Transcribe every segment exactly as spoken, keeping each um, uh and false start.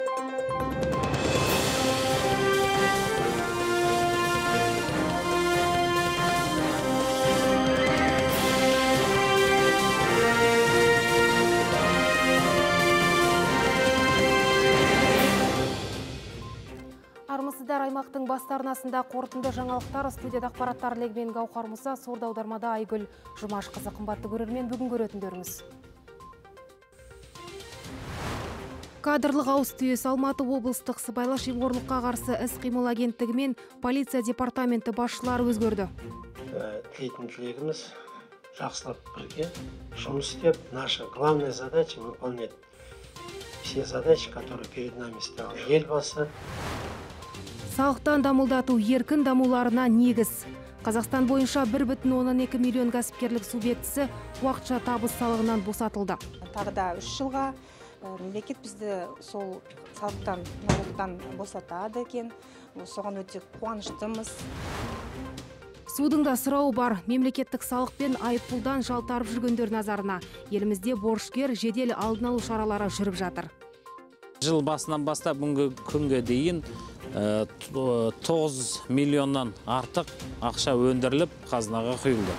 Армысыздар, аймақтың бастарнасында қорытынды жаңалықтар, студияда ақпараттар легімен Гауһар Мұса, сорда аудармада Айгүл Жұмашқызы. Қымбатты көрермен, бүгін көретіндеріңіз. Кадрлық ауыс-түйіс. Алматы облыстық сыбайлас жемқорлыққа қарсы іс-қимыл агенттігі мен полиция департаменті басшылары өзгерді. Тілейтін тілегіміз жақсылап бірге жұмыс істеп, наша главная задача выполнять все задачи, которые перед нами ставил елбасы. Салықтан дамылдату еркін дамуларына негіз. Қазақстан бойынша бір бүтін оннан екі миллион кәсіпкерлік субъектісі уақытша табыс салығынан босатылды. Тағы да үш жылға мемлекет бізді сол салықтан, налогтан босатады екен. Соған өте қуаныштымыз. Судың да сұрауы бар. Мемлекеттік салық пен айыппұлдан жалтарып жүргендер назарына. Елімізде борышкер жедел алдын алу шаралары жүріп жатыр. Жыл басынан бастап бүгінгі күнге дейін тоғыз миллионнан артық ақша өндіріліп, қазынаға құйылды.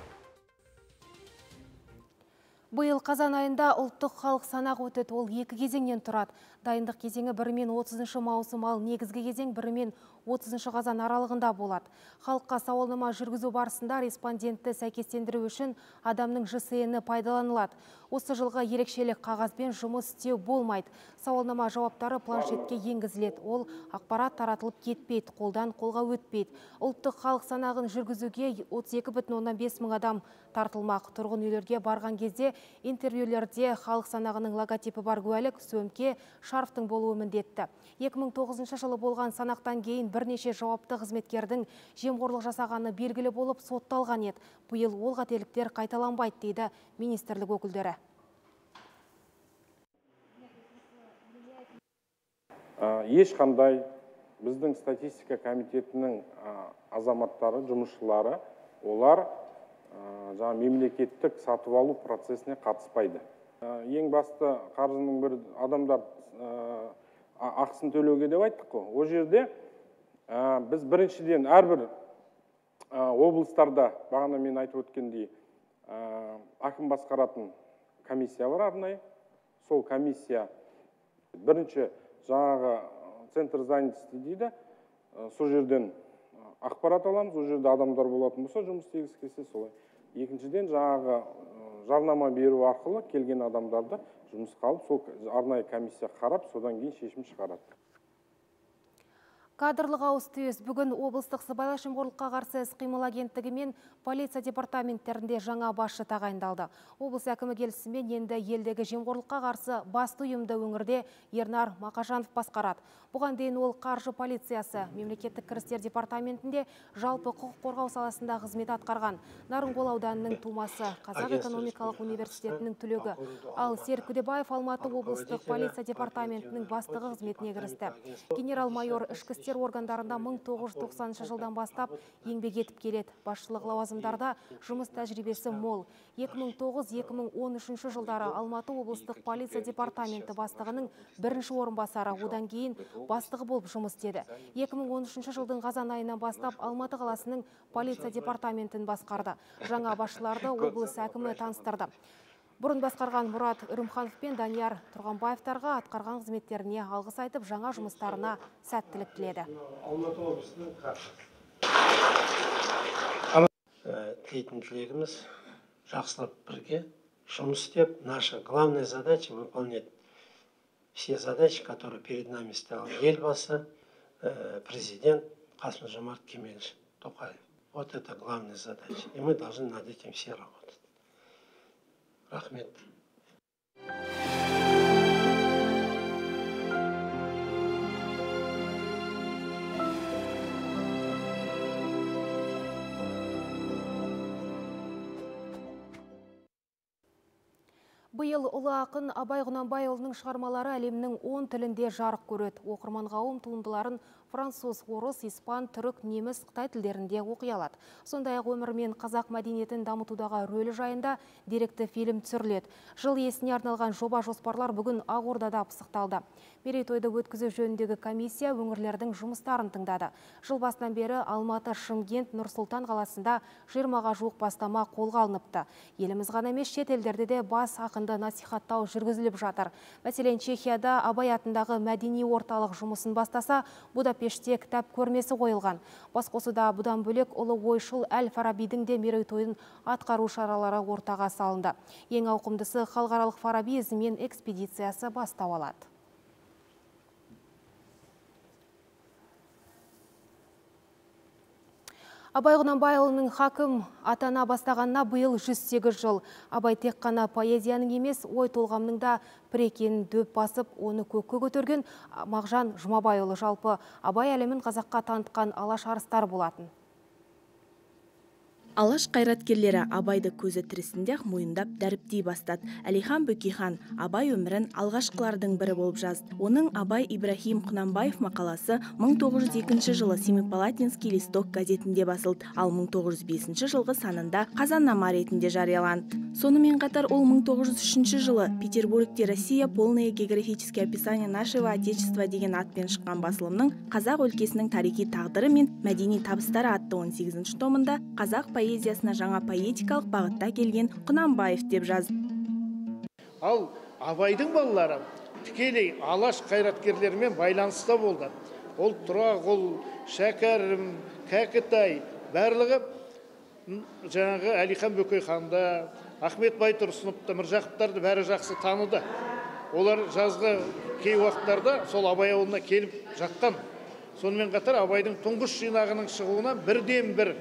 Биыл қазан айында ұлттық халық санағы өтеді. Ол екі кезеңнен тұрады. Дайындық кезеңі бірі мен отызыншы маусым, ал негізгі кезең бірі мен отызыншы қазан аралығында болады. Халыққа сауалнама жүргізу барысында респондентті сәйкестендіру үшін адамның ЖСН-і пайдаланылады. Осы жылғы ерекшелік қағазбен жұмыс істеу болмайды. Сауалнама жауаптары планшетке енгізіледі. Ол ақпарат таратылып кетпейді, қолдан қолға өтпейді. Ұлттық халық санағын жүргізуге отыз екі бүтін оннан бес мың адам тартылмақ. Тұрғын үйлерге барған кезде интервьюлерде халық санағының логотипі бар куәлік, сөмке, шарфтың болуы міндетті. екі мың тоғызыншы жылы болған санақтан кейін бірнеше жауапты қызметкердің жемқорлық жасағаны белгілі болып сотталған еді. Биыл ол қателіктер қайталанбайды дейді министрлік өкілдері. Ешқандай біздің статистика комитетінің азаматтары, жұмысшылары, олар жаңа мемлекеттік сатып алу процесіне қатыспайды. Ең басты қаржының бір адамдар ақысын төлеуге деп айттық қой. Ол жерде біз біріншіден әрбір облыстарда, бағана мен айтып өткендей, әкім басқаратын комиссия бар арнайы. Сол комиссия бірінші жаңағы центр занятости дейді. Сол жерден ақпарат аламыз, ол жерде адамдар болатын болса, жұмыс істегісі келсе солай. Екіншіден жаңағы жарнама беру арқылы келген адамдарды жұмысқа алып, сол арнайы комиссия қарап, содан кейін шешім шығарады. Кадрлық ауыс-түйіс. Бүгін облыстық сыбайлас жемқорлыққа қарсы іс-қимыл агенттігі мен полиция департаменттерінде жаңа басшы тағайындалды. Облыс әкімі келісімен енді елдегі жемқорлыққа қарсы басты ұйымды өңірде Ернар Мақажанов басқарады. Бұған дейін ол қаржы полициясы, мемлекеттік кірістер департаментінде жалпы құқық қорғау саласында қызмет атқарған. Нарынқол ауданының тумасы, Қазақ экономикалық университетінің түлегі. Ал Серік Күдебаев Алматы облыстық полиция департаментінің бастығы қызметіне кірісті. Генерал-майор ішкі істер органдарында мың тоғыз жүз тоқсаныншы жылдан бастап еңбек етіп келеді. Басшылық лауазымдарда жұмыс тәжірибесі мол. екі мың тоғыз екі мың он үшінші жылдары Алматы облыстық полиция департаменті бастығының бірінші орынбасары, одан кейін бастығы болып жұмыс істеді. екі мың он үшінші жылдың қазан айынан бастап Алматы қаласының полиция департаментін басқарды. Жаңа басшыларды облыс әкімі таныстырды. Бұрын басқарған Мұрат Үрімханов пен Данияр Тұрғанбаевтарға атқарған қызметтеріне алғыс айтып, жаңа жұмыстарына сәттілік тіледі. Тілейтін тілегіміз жақсылап бірге жұмыс істеп, наша главная задача выполнять все задачи, которые перед нами ставил елбасы, президент Қасым-Жомарт Кемелевич Тоқаев. Вот это главная задача. И мы должны над этим все работать. Рахмет. Биыл ұлы ақын Абай Құнанбайұлының шығармалары әлемнің он тілінде жарық көреді. Оқырман қауым туындыларын француз, орыс, испан, түрік, неміс, қытай тілдерінде оқи алады. Сондай-ақ өмірі мен қазақ мәдениетін дамытудағы рөлі жайында деректі фильм түсіріледі. Жыл иесіне арналған жоба жоспарлар бүгін Ақордада пысықталды. Мерейтойды өткізу жөніндегі комиссия өңірлердің жұмыстарын тыңдады. Жыл басынан бері Алматы, Шымкент, Нұр-Сұлтан қаласында жиырмаға жуық бастама қолға алыныпты. Еліміз ғана емес, шет елдерде де бас ақынды насихаттау жүргізіліп жатыр. Мәселен, Чехияда Абай атындағы мәдени орталық жұмысын бастаса, Будапештте кітап көрмесі қойылған. Басқосуда бұдан бөлек ұлы ойшыл Әл-Фарабидің де мерейтойын атқару шаралары ортаға салынды. Ең ауқымдысы халықаралық Фараби ізімен экспедициясы бастау алады. Абай Құнанбайұлының хакім атана бастағанына биыл жүз сегіз жыл. Абай тек қана поэзияның емес, ой толғамның да бір екенін дөп басып, оны көкке көтерген Мағжан Жұмабайұлы жалпы Абай әлемін қазаққа танытқан алаш арыстар болатын. Алаш қайраткерлері Абайды көзі тірісінде-ақ мойындап дәріптей бастады. Әлихан Бөкейхан Абай өмірін алғашқылардың бірі болып жазды. Оның Абай Ибрахим Құнанбаев мақаласы мың тоғыз жүз екінші жылы Семипалатинский листок газетінде басылды, ал мың тоғыз жүз бесінші жылғы санында Қазаннама ретінде жарияланды. Сонымен қатар ол мың тоғыз жүз үшінші жылы Петербургте Россия полное географическое описание нашего Отечества деген атпен шыққан басылымның қазақ өлкесінің тарихи тағдыры мен мәдени табыстары атты он сегізінші томында қазақ поэзиясына жаңа поэтикалық бағытта келген Құнанбаев деп жазды. Ал Абайдың балалары тікелей алаш қайраткерлерімен байланыста болды. Ол Тұрағұл, Шәкәрім, Кәкітай барлығы жаңағы Әлихан Бөкейханды, Ахмет Байтұрсыновты, Міржақыптарды бәрі жақсы таныды. Олар жазғы кей уақыттарда сол Абай ауылына келіп жатқан. Сонымен қатар Абайдың тұңғыш жинағының шығуына бірден бір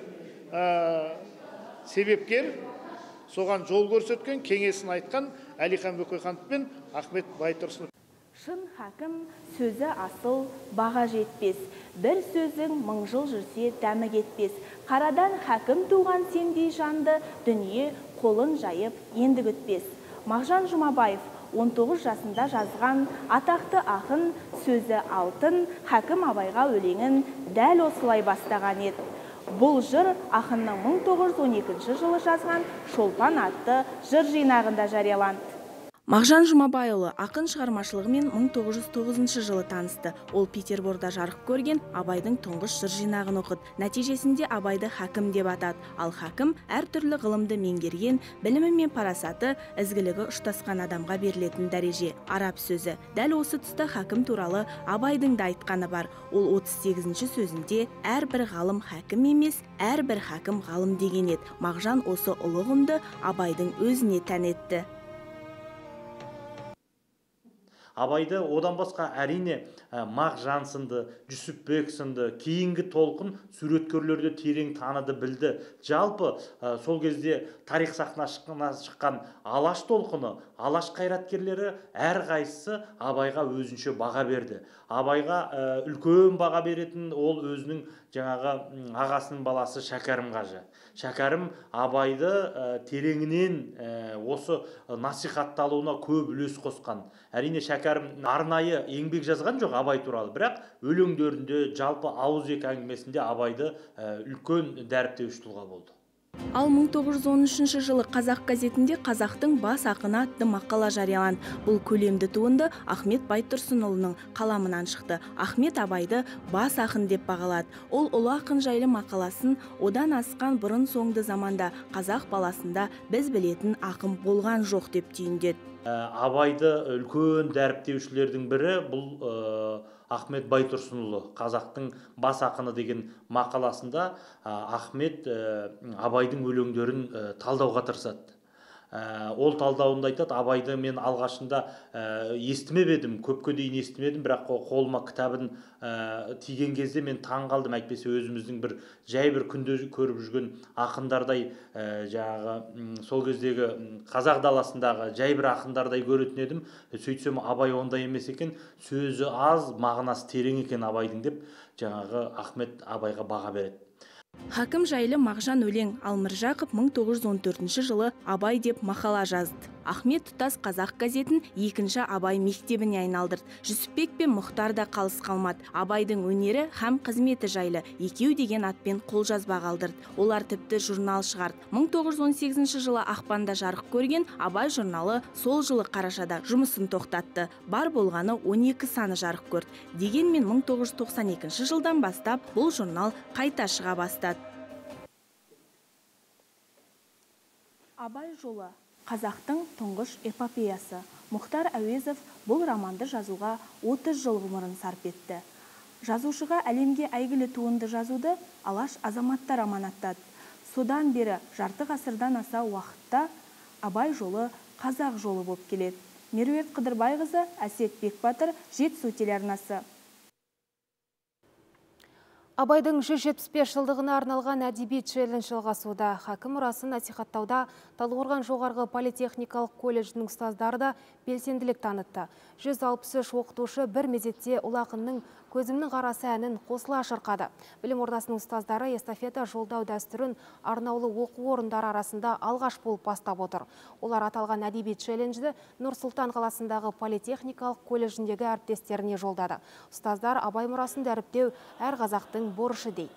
себепкер, соған жол көрсеткен, кеңесін айтқан Әлихан Бөкейханов пен Ахмет Байтұрсынов. Шын хакім сөзі асыл, баға жетпес. Бір сөзің мың жыл жүрсе дәмі кетпес. Қарадан хакім туған сендей жанды, дүние қолын жайып енді күтпес. Мағжан Жұмабаев он тоғыз жасында жазған атақты ақын сөзі алтын, хакім Абайға өлеңін дәл осылай бастаған еді. Бұл жыр ақынның мың тоғыз жүз он екінші жылы жазған Шолпан атты жыр жинағында жарияланды. Мағжан Жұмабайұлы ақын шығармашылығымен мың тоғыз жүз тоғызыншы жылы танысты. Ол Петерборда жарық көрген Абайдың тұңғыш жыр жинағын оқыды. Нәтижесінде Абайды хакім деп атады. Ал хакім әртүрлі ғылымды меңгерген, білімі мен парасаты, ізгілігі ұштасқан адамға берілетін дәреже. Араб сөзі. Дәл осы тұста хакім туралы Абайдың да айтқаны бар. Ол отыз сегізінші сөзінде әрбір ғалым хакім емес, әрбір хакім ғалым деген еді. Мағжан осы ұлы ұғымды Абайдың өзіне тән етті. Абайды одан басқа әрине Мағжан сынды, Жүсіпбек сынды, кейінгі толқын суреткерлерді терең таныды, білді. Жалпы сол кезде тарих сахнасына шыққан алаш толқыны, алаш қайраткерлері әр қайсысы Абайға өзінше баға берді. Абайға үлкен баға беретін ол өзінің жаңағы ағасының баласы Шәкәрім қажы. Шәкәрім Абайды тереңінен осы насихатталуына көп үлес қосқан. Әрине Шәкәрім арнайы еңбек жазған жоқ Абай туралы, бірақ өлеңдерінде, жалпы ауызекі әңгімесінде Абайды үлкен дәріптеуші тұлға болды. Ал мың тоғыз жүз он үшінші жылы Қазақ газетінде қазақтың бас ақыны атты мақала жарияланды. Бұл көлемді туынды Ахмет Байтұрсынұлының қаламынан шықты. Ахмет Абайды бас ақын деп бағалады. Ол ұлы ақын жайлы мақаласын одан асқан бұрын соңды заманда қазақ баласында біз білетін ақын болған жоқ деп түйіндеді. Абайды үлкен дәріптеушілердің бірі бұл Ахмет Байтұрсынұлы, қазақтың бас ақыны деген мақаласында Ахмет Абайдың өлеңдерін талдауға тырысады. Ол талдауында айтады, Абайды мен алғашында естімеп едім, көпке дейін естімедім, бірақ қолыма кітабын тиген кезде мен таң қалдым. Әйтпесе өзіміздің бір жай бір күнде көріп жүрген ақындардай, жаңағы сол кездегі қазақ даласындағы жай бір ақындардай көретін едім. Сөйтсем Абай ондай емес екен, сөзі аз, мағынасы терең екен Абайдың деп жаңағы Ахмет Абайға баға береді. Хакім жайлы Мағжан өлең, ал Міржақып мың тоғыз жүз он төртінші жылы Абай деп мақала жазды. Ахмет тұтас қазақ газетін екінші Абай мектебіне айналдырды. Жүсіпбек пен Мұхтар да қалыс қалмады. Абайдың өнері һәм қызметі жайлы екеу деген атпен қолжазба қалдырды. Олар тіпті журнал шығарды. мың тоғыз жүз он сегізінші жылы ақпанда жарық көрген Абай журналы сол жылы қарашада жұмысын тоқтатты. Бар болғаны он екі саны жарық көрді. Дегенмен мың тоғыз жүз тоқсан екінші жылдан бастап бұл журнал қайта шыға бастады. Абай жолы қазақтың тұңғыш эпопеясы. Мұхтар Әуезов бұл романды жазуға отыз жыл ғұмырын сарп етті. Жазушыға әлемге әйгілі туынды жазуды Алаш азаматтар аманаттады. Содан бері жарты ғасырдан аса уақытта Абай жолы қазақ жолы болып келеді. Меруерт Қыдырбайқызы, Әсет Бекбатыр, Жетісу телеарнасы. Абайдың жүз жетпіс бес жылдығына арналған әдеби челлендж жалғасуда. Хакім мұрасын насихаттауда Талдықорған жоғарғы политехникалық колледжінің ұстаздары да белсенділік танытты. жүз алпыс үш оқытушы бір мезетте ұлы ақынның «Көзімнің қарасы» әнін қосыла шырқады. Білім ордасының ұстаздары эстафета жолдау дәстүрін арнаулы оқу орындары арасында алғаш болып бастап отыр. Олар аталған әдеби челленджді Нұр-Сұлтан қаласындағы политехникалық колледжіндегі әріптестеріне жолдады. Ұстаздар Абай мұрасын дәріптеу әр қазақтың борышы дейді.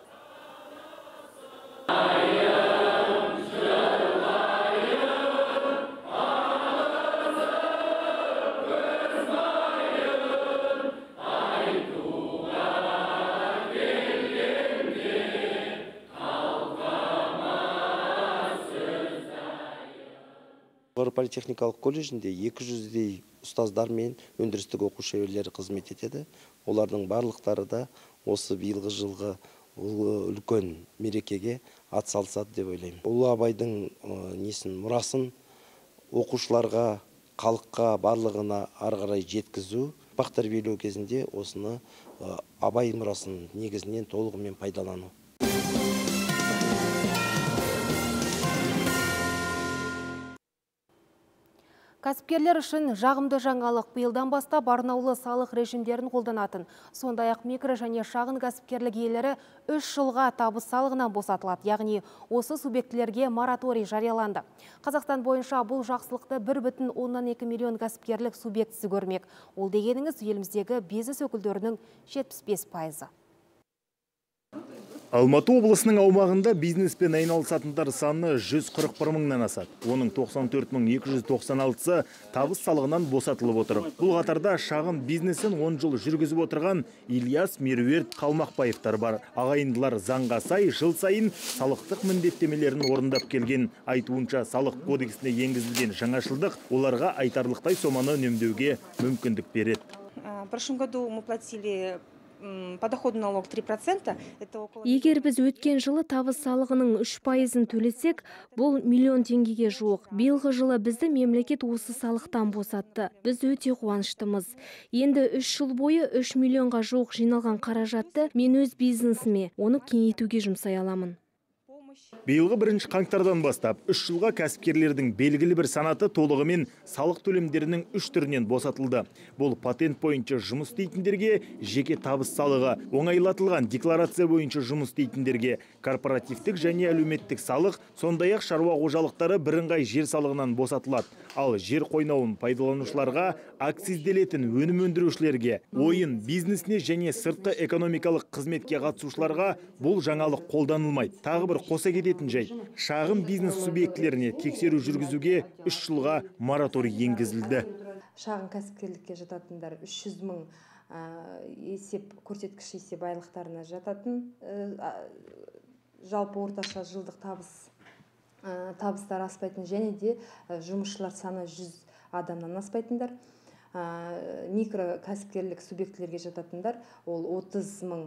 Политехникалық колледжінде екі жүздей ұстаздар мен өндірістік оқу шеберлері қызмет етеді. Олардың барлықтары да осы биылғы жылғы үлкен мерекеге атсалысады деп ойлаймын. Ұлы Абайдың несін мұрасын оқушыларға, халыққа барлығына ары қарай жеткізу, ұрпақ тәрбиелеу кезінде осыны Абай мұрасын негізінен толығымен пайдалану. Кәсіпкерлер үшін жағымды жаңалық. Биылдан бастап арнаулы салық режимдерін қолданатын. Сондай-ақ микро және шағын кәсіпкерлік иелері үш жылға табыс салығынан босатылады. Яғни осы субъектілерге мораторий жарияланды. Қазақстан бойынша бұл жақсылықты бір бүтін оннан екі миллион кәсіпкерлік субъектісі көрмек. Ол дегеніңіз еліміздегі бизнес өкілдерінің жетпіс бес пайызы. Алматы облысының аумағында бизнеспен айналысатындар саны жүз қырық бір мыңнан асады. Оның тоқсан төрт мың екі жүз тоқсан алтысы табыс салығынан босатылып отыр. Бұл қатарда шағын бизнесін он жыл жүргізіп отырған Ильяс Меруерт Қалмақбаевтар бар. Ағайындылар заңға сай жыл сайын салықтық міндеттемелерін орындап келген. Айтуынша салық кодексіне енгізілген жаңашылдық оларға айтарлықтай соманы үнемдеуге мүмкіндік береді. В прошлом году мы платили подоходный налог три процента. Егер біз өткен жылы табыс салығының үш пайызын төлесек, бұл миллион теңгеге жуық. Биылғы жылы бізді мемлекет осы салықтан босатты. Біз өте қуаныштымыз. Енді үш жыл бойы үш миллионға жуық жиналған қаражатты мен өз бизнесіме, оны кеңейтуге жұмсай аламын. Биылғы бірінші қаңтардан бастап үш жылға кәсіпкерлердің белгілі бір санаты толығымен салық төлемдерінің үш түрінен босатылды. Бұл патент бойынша жұмыс істейтіндерге жеке табыс салығы, оңайлатылған декларация бойынша жұмыс істейтіндерге корпоративтік және әлеуметтік салық, сондай-ақ шаруа қожалықтары бірыңғай жер салығынан босатылады. Ал жер қойнауын пайдаланушыларға, акцизделетін өнім өндірушілерге, ойын бизнесіне және сыртқы экономикалық қызметке қатысушыларға бұл жаңалық қолданылмайды. Тағы бір қоса кететін жай, шағын бизнес субъектілеріне тексеру жүргізуге үш жылға мораторий енгізілді. Шағын кәсіпкерлікке жататындар үш жүз мың есеп көрсеткіш есеп айлықтарына жататын, жалпы орташа жылдық табыс табыстар аспайтын және де жұмысшылар саны жүз адамнан аспайтындар. Микро кәсіпкерлік субъектілерге жататындар ол отыз мың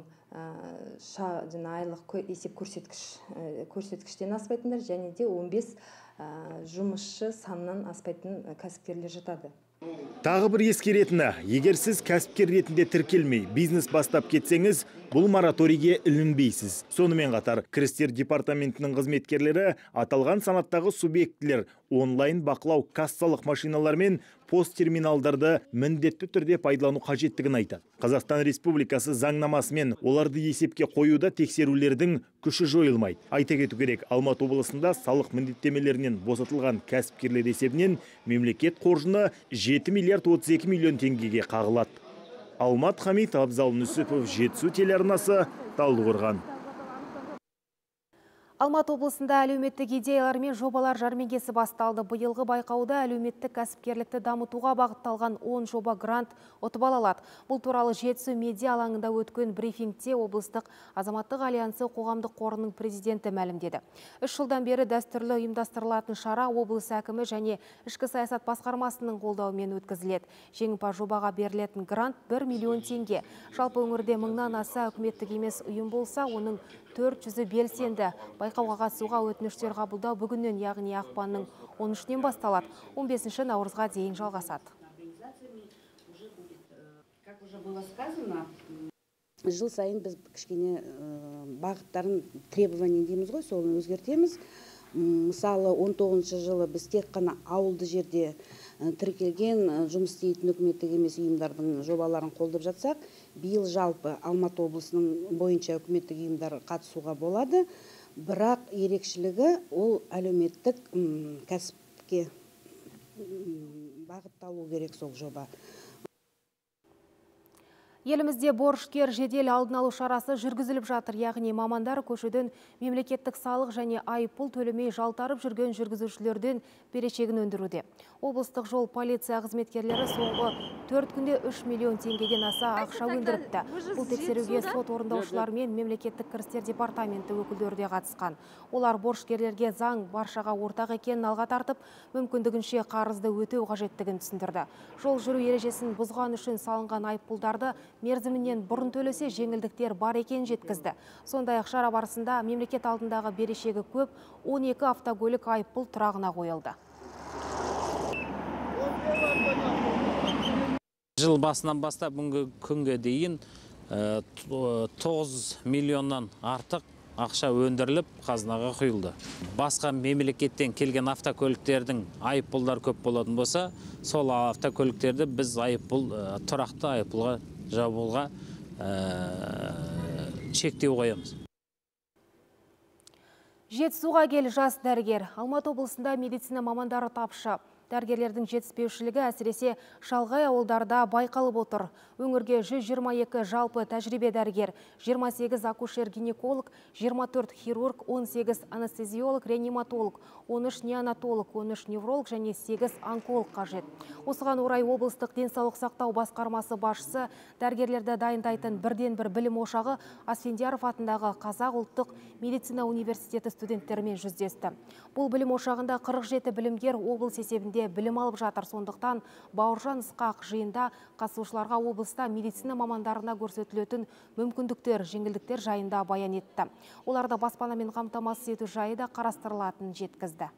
айлық есеп көрсеткіштен аспайтындар және де он бес жұмысшы санынан аспайтын кәсіпкерлер жатады. Тағы бір ескеретіні, егер сіз кәсіпкер ретінде тіркелмей, бизнес бастап кетсеңіз, бұл мораторийге ілінбейсіз. Сонымен қатар, кірістер департаментінің қызметкерлері аталған санаттағы субъектілер онлайн бақылау кассалық машиналармен пост-терминалдарды міндетті түрде пайдалану қажеттігін айтады. Қазақстан Республикасы заңнамасымен оларды есепке қоюда тексерулердің күші жойылмайды. Айта кету керек, Алматы облысында салық міндеттемелерінен босатылған кәсіпкерлер есебінен мемлекет қоржыны жеті миллиард отыз екі миллион теңгеге қағылады. Алмат Хамит, Абзал Нүсіпов, Жетісу телеарнасы, Талдықорған. Алматы облысында әлеуметтік идеялар мен жобалар жәрмеңкесі басталды. Биылғы байқауда әлеуметтік кәсіпкерлікті дамытуға бағытталған он жоба грант ұтып ала алады. Бұл туралы Жетісу медиа алаңында өткен брифингте облыстық азаматтық альянсы қоғамдық қорының президенті мәлімдеді. Үш жылдан бері дәстүрлі ұйымдастырылатын шара облыс әкімі және ішкі саясат басқармасының қолдауымен өткізіледі. Жеңімпаз жобаға берілетін грант бір миллион теңге. Жалпы өңірде мыңнан аса үкіметтік емес ұйым болса, оның төрт жүзі белсенді. Байқауға қатысуға өтініштер қабылдау бүгіннен, яғни ақпанның он үшінен басталады. он бесінші наурызға дейін жалғасады. Жыл сайын біз кішкене бағыттарын требования дейміз ғой, соны өзгертеміз. Мысалы, он тоғызыншы жылы біз тек қана ауылды жерде тіркелген жұмыс істейтін үкіметтік емес ұйымдардың жобаларын қолдап жатсақ, биыл жалпы Алматы облысының бойынша үкіметтік ұйымдар қатысуға болады. Бірақ ерекшілігі ол әлеуметтік кәсіпке бағытталу керек сол жоба. Елімізде борышкер жедел алдын алу шарасы жүргізіліп жатыр, яғни мамандар көшеден мемлекеттік салық және айыппұл төлемей жалтарып жүрген жүргізушілерден берешегін өндіруде. Облыстық жол полиция қызметкерлері соңғы төрт күнде үш миллион теңгеден аса ақша өндіріпті. Бұл тексеруге сот орындаушылар мен мемлекеттік кірістер департаменті өкілдері де қатысқан. Олар борышкерлерге заң баршаға ортақ екенін алға тартып, мүмкіндігінше қарызды өтеу қажеттігін түсіндірді. Жол жүру ережесін бұзған үшін салынған айыппұлдарды мерзімінен бұрын төлесе жеңілдіктер бар екен жеткізді. Сондай-ақ шара барысында мемлекет алдындағы берешегі көп он екі автокөлік айыппұл тұрағына қойылды. Жыл басынан бастап бүгінгі күнге дейін тоғыз миллионнан артық ақша өндіріліп, қазынаға құйылды. Басқа мемлекеттен келген автокөліктердің айыппұлдар көп болатын болса, сол автокөліктерді біз айыппұл, тұрақты айыппұлға жабуға шектеу қоямыз. Жетісуға кел жас дәрігер. Алматы облысында медицина мамандары тапшы. Дәрігерлердің жетіспеушілігі әсіресе шалғай ауылдарда байқалып отыр. Өңірге жүз жиырма екі жалпы тәжірибе дәрігер, жиырма сегіз акушер-гинеколог, жиырма төрт хирург, он сегіз анестезиолог, реаниматолог, он үш неонатолог, он үш невролог және сегіз онколог қажет. Осыған орай облыстық денсаулық сақтау басқармасы басшысы дәрігерлерді дайындайтын бірден бір білім ошағы Асфендияров атындағы Қазақ ұлттық медицина университеті студенттерімен жүздесті. Бұл білім ошағында қырық жеті білімгер облыс есебінде білім алып жатыр. Сондықтан Бауыржан Ысқақ жиында қатысушыларға облыста медицина мамандарына көрсетілетін мүмкіндіктер, жеңілдіктер жайында баян етті. Оларды баспанамен қамтамасыз ету жайы да қарастырылатынын жеткізді.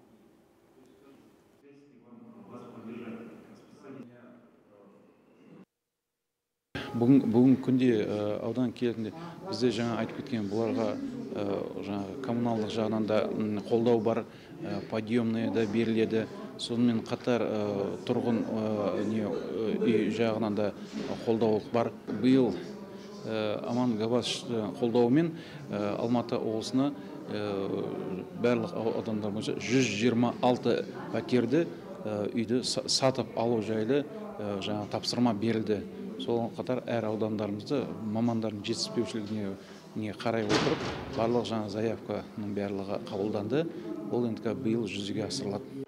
Бүгін күнде аудан келетінде бізде жаңа айтып кеткен бұларға коммуналдық жағынан да қолдау бар, подъемные да беріледі. Сонымен қатар тұрғын үй жағынан да қолдау бар. Биыл Аман Габаш қолдауымен Алматы облысына барлық аудандар бойынша жүз жиырма алты пәтерді үйді сатып алу жайлы жаңа тапсырма берілді. Сол қатар әр аудандарымызды мамандардың жетіспеушілігіне қарай отырып, барлық жаңа заявканың барлығы қабылданды. Ол енді биыл жүзеге асырылады.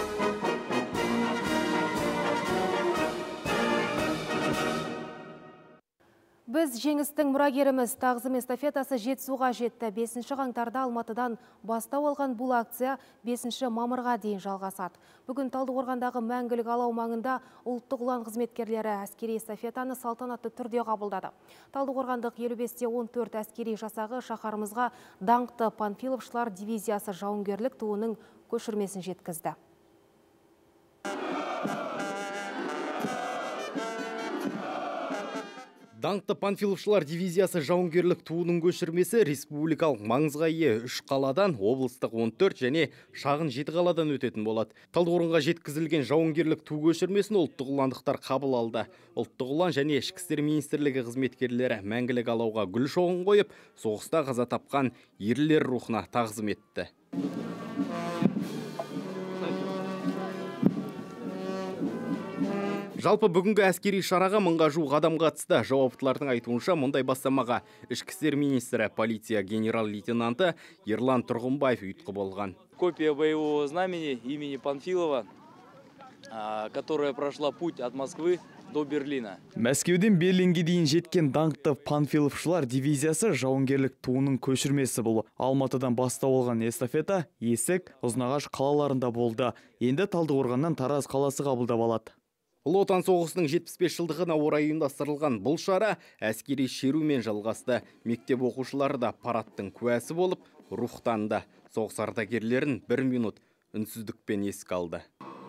Біз жеңістің мұрагеріміз тағзым эстафетасы Жетісуға жетті. бесінші қаңтарда Алматыдан бастау алған бұл акция бесінші мамырға дейін жалғасады. Бүгін Талдықорғандағы мәңгілік алау маңында ұлттық ұлан қызметкерлері әскери эстафетаны салтанатты түрде қабылдады. Талдықорғандық елу бесте он төрт әскери жасағы шаһарымызға даңқты панфиловшылар дивизиясы жауынгерлік туының көшірмесін жеткізді. Даңқты панфиловшылар дивизиясы жауынгерлік туының көшірмесі республикалық маңызға ие үш қаладан, облыстық он төрт және шағын жеті қаладан өтетін болады. Талдықорғанға жеткізілген жауынгерлік ту көшірмесін ұлттық ұландықтар қабыл алды. Ұлттық ұлан және ішкі істер министрлігі қызметкерлері мәңгілік алауға гүл шоғын қойып, соғыста қаза тапқан ерлер рухына тағзым етті. Жалпы бүгінгі әскери шараға мыңға жуық адам қатысты. Жауаптылардың айтуынша мұндай бастамаға ішкі істер министрі, полиция генерал-лейтенанты Ерлан Тұрғынбаев ұйытқы болған. Копия боевого знамени имени Панфилова, которая прошла путь от Москвы до Берлина. Мәскеуден Берлинге дейін жеткен даңқты панфиловшылар дивизиясы жауынгерлік туының көшірмесі бұл. Алматыдан бастау алған эстафета Есік, Ұзнағаш қалаларында болды. Енді Талдықорғаннан Тараз қаласы қабылдап алады. Ұлы Отан соғысының жетпіс бес жылдығына орай ұйымдастырылған бұл шара әскери шерумен жалғасты. Мектеп оқушылары да парадтың куәсі болып, рухтанды. Соғыс ардагерлерін бір минут үнсіздікпен еске алды.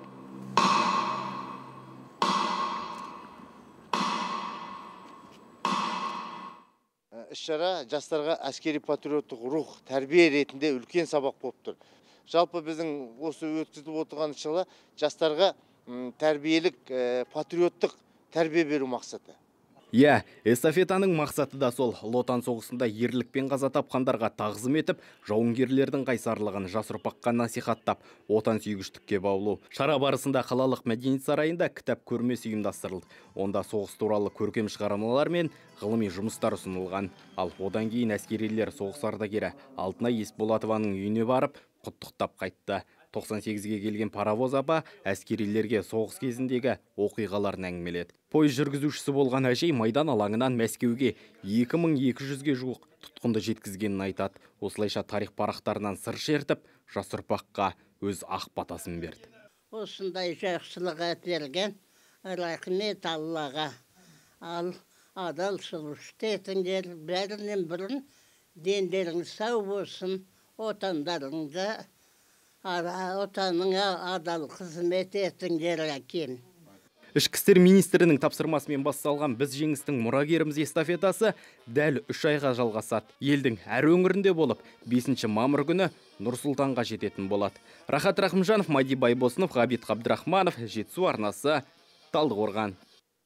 Іс-шара жастарға әскери патриоттық рух тәрбие ретінде үлкен сабақ болып тұр. Жалпы біздің осы өткізіліп отырған іс-шара жастарға тәрбиелік патриоттық тәрбие беру мақсаты. Иә, эстафетаның мақсаты да сол. Ұлы Отан соғысында ерлікпен қаза тапқандарға тағзым етіп, жауынгерлердің қайсарлығын жас ұрпаққа насихаттап, отан сүйгіштікке баулу. Шара барысында қалалық мәдениет сарайында кітап көрмесі ұйымдастырылды. Онда соғыс туралы көркем шығармалар мен ғылыми жұмыстар ұсынылған. Ал одан кейін әскерилер соғыс ардагері Алтынай Есболатованың үйіне барып, құттықтап қайтты. тоқсан сегізге келген паровоз апа әскерилерге соғыс кезіндегі оқиғаларын әңгімеледі. Пойыз жүргізушісі болған әжей майдан алаңынан Мәскеуге екі мың екі жүзге жуық тұтқынды жеткізгенін айтады. Осылайша тарих парақтарынан сыр шертіп, жас ұрпаққа өз ақ батасын берді. Осындай жақсылық әперген рахмет Аллаға. Ал адал соғысты етіңдер, бәрінен бұрын дендеріңіз сау болсын, отандарыңда отаныңа адал қызмет етіңдер әкен. Ішкі істер министрінің тапсырмасымен басталған біз жеңістің мұрагеріміз эстафетасы дәл үш айға жалғасады. Елдің әр өңірінде болып, бесінші мамыр күні Нұр-Сұлтанға жететін болады. Рахат Рахымжанов, Мади Байбосынов, Ғабит Қабдрахманов, Жетісу арнасы, Талдықорған.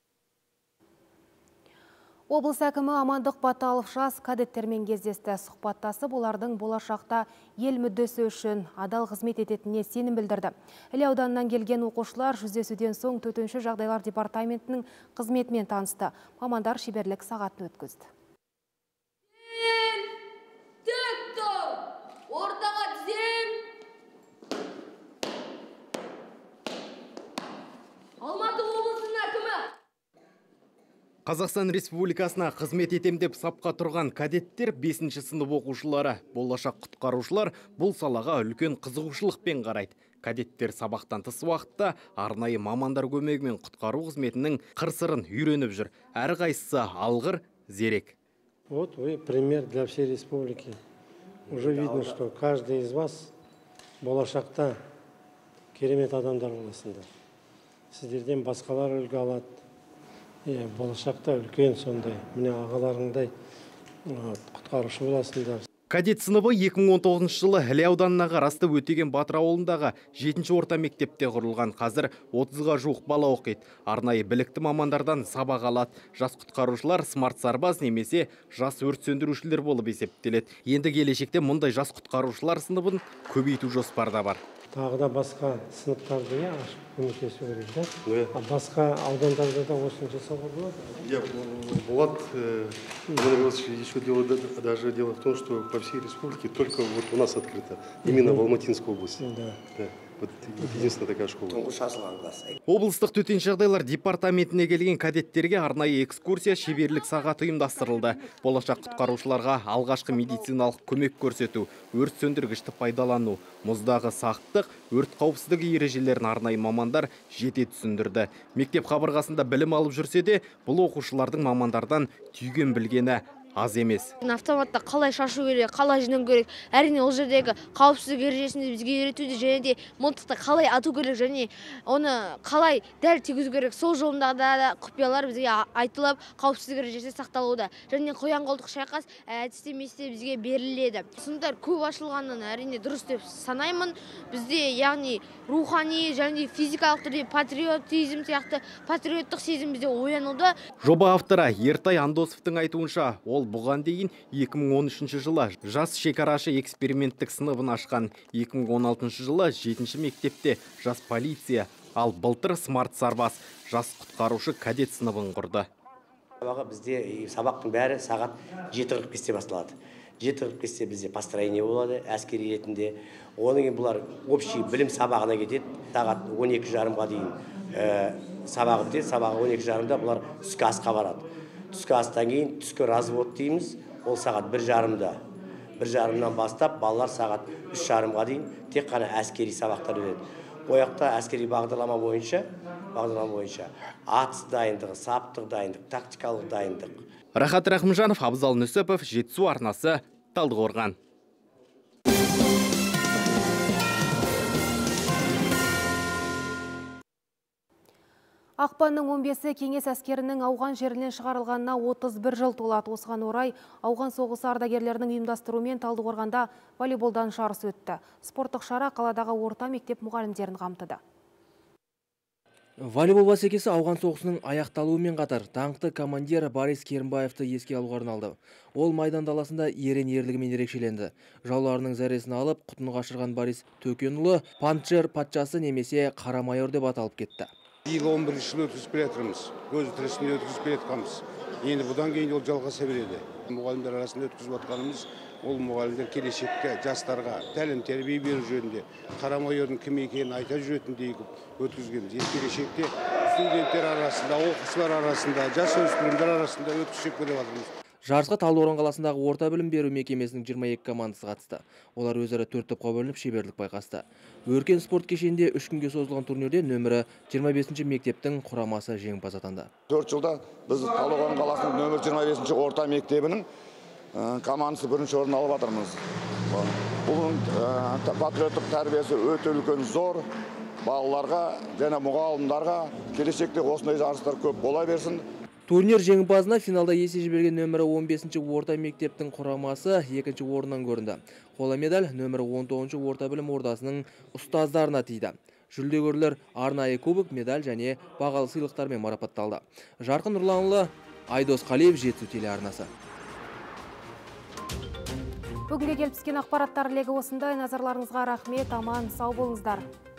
Облыс әкімі Амандық Баталов жас кадеттермен кездесті. Сұхбаттасып, олардың болашақта ел мүддесі үшін адал қызмет ететініне сенім білдірді. Іле ауданынан келген оқушылар жүздесуден соң төтенше жағдайлар департаментінің қызметімен танысты. Мамандар шеберлік сағатын өткізді. Қазақстан Республикасына қызмет етем деп сапқа тұрған кадеттер бесінші сынып оқушылары, болашақ құтқарушылар бұл салаға үлкен қызығушылықпен қарайды. Кадеттер сабақтан тыс уақытта арнайы мамандар көмегімен құтқару қызметінің қыр-сырын үйреніп жүр. Әрқайсысы алғыр, зерек. Вот вы пример для всей республики. Уже видно, что каждый из вас болашақта керемет адамдар боласыңдар. Сіздерден басқалар үлгі алады. Болашақта үлкен сондай, міне ағаларыңдай құтқарушы боласыңдар. Кадет сыныбы екі мың он тоғызыншы жылы Іле ауданына қарасты Өтеген Батыр ауылындағы жетінші орта мектепте құрылған. Қазір отызға жуық бала оқиды. Арнайы білікті мамандардан сабақ алады. Жас құтқарушылар смарт сарбаз немесе жас өрт сөндірушілер болып есептеледі. Енді келешекте мұндай жас құтқарушылар сыныбын көбейту жоспарда бар. Тағы да басқа сыныптарды ашып көмектесу керек, да? А басқа аудандарда да осыны жасауға болады? Болады. Еще дело, даже дело в том, что по всей республике только вот у нас открыто. Именно в Алматинской области. Да. Вот единственная такая школа. Облыстық төтенше жағдайлар департаментіне келген кадеттерге арнайы экскурсия шеберлік сағаты ұйымдастырылды. Болашақ құтқарушыларға алғашқы медициналық көмек көрсету, өрт сөндіргішті пайдалану, мұздағы сақтық, өрт қауіпсіздігі ережелерін арнайы мамандар жете түсіндірді. Мектеп қабырғасында білім алып жүрсе де, бұл оқушылардың мамандардан түйген білгені аз емес. Автоматта қалай шашу керек, қалай жинау керек, әрине ол жердегі қауіпсіздік ережесін бізге үйретуде, және де мылтықты қалай ату керек, және оны қалай дәл тигізу керек, сол жолындағы да құпиялар бізге айтылып, қауіпсіздік ережесі сақталуда. Және қоян қолтық шайқас әдістемесі бізге беріледі. Сыныптар көп ашылғанын әрине дұрыс деп санаймын. Бізде яғни рухани және физикалық түрде патриотизм сияқты патриоттық сезім бізде оянуда. Жоба авторы Ертай Андосовтың айтуынша, ол бұған дейін екі мың он үшінші жылы жас шекарашы эксперименттік сыныбын ашқан, екі мың он алтыншы жылы жетінші мектепте жас полиция, ал былтыр смарт сарбаз жас құтқарушы кадет сыныбын құрды. Бізде сабақтың бәрі сағат жеті қырық бесте басталады. жеті қырық бесте бізде построение болады, әскери ретінде. Оның кейін бұлар общий білім сабағына кетеді. Сағат он екі жарымға дейін сабағы бітеді. Сабағы он екі жарымда бұлар түскі асқа барады. Түскі астан кейін түскі развод дейміз. Ол сағат бір жарымда. бір жарымнан бастап балалар сағат үш жарымға дейін тек қана әскери сабақтар өтеді. Ояқта әскери бағдарлама бойынша, бағдарлама бойынша атыс дайындығы, саптық дайындық, тактикалық дайындық. Рахат Рахымжанов, Абзал Нүсіпов, Жетісу арнасы, Талдықорған. Ақпанның он бесі кеңес әскерінің ауған жерінен шығарылғанына отыз бір жыл толады. Осыған орай ауған соғысы ардагерлерінің ұйымдастыруымен Талдықорғанда волейболдан жарыс өтті. Спорттық шара қаладағы орта мектеп мұғалімдерін қамтыды. Волейбол бәсекесі ауған соғысының аяқталуымен қатар даңқты командир Борис Керімбаевты еске алуға арналды. Ол майдан даласында ерен ерлігімен ерекшеленді. Жауларының зәресін алып, құтын қашырған Борис Төкенұлы панчер патшасы немесе қара майор деп аталып кетті. Биыл он бірінші жыл өткізіп келе жатырмыз. Көзі тірісінде өткізіп келе жатқанбыз. Енді бұдан кейін ол жалғаса береді. Мұғалімдер арасында өткізіп жатқанымыз, ол мұғалімдер келешекке жастарға тәлім тәрбие беру жөнінде қара майордың кім екенін айта жүретіндей өткізгенбіз. Келешекте студенттер арасында, оқушылар арасында, жасөспірімдер арасында өткізсек деп жатырмыз. Жарысқа Талдықорған қаласындағы орта білім беру мекемесінің жиырма екі командасы қатысты. Олар өзара төрт топқа бөлініп шеберлік байқасты. Өркен спорт кешенінде үш күнге созылған турнирде нөмірі жиырма бесінші мектептің құрамасы жеңімпаз атанды. төрт жылда біз Талдықорған қаласының нөмір жиырма бесінші орта мектебінің командасы бірінші орын алып жатырмыз. Бұл патриоттық тәрбиесі өте үлкен зор. Балаларға және мұғалімдарға келешекте осындай жарыстар көп бола берсін. Турнир жеңімпазына финалда есе жіберген нөмірі он бесінші орта мектептің құрамасы екінші орыннан көрінді. Қола медаль нөмірі он тоғызыншы орта білім ордасының ұстаздарына тиді. Жүлдегерлер арнайы кубок, медаль және бағалы сыйлықтармен марапатталды. Жарқын Нұрланұлы, Айдос Қалиев, Жетісу телеарнасы. Бүгінге келіп түскен ақпараттар легі осындай. Назарларыңызға рахмет, аман сау болыңыздар.